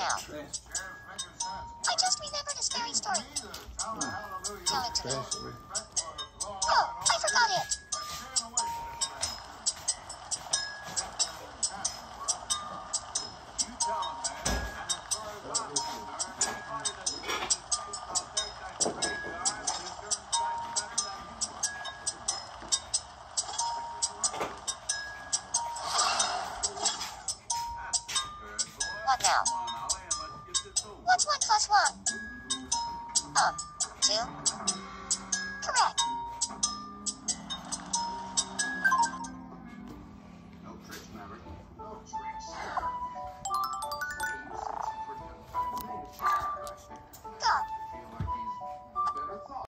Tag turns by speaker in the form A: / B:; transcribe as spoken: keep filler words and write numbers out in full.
A: now? I just remembered a scary story. Tell it to me. Oh, I forgot it. What now? What's one plus one? Um, two? Correct.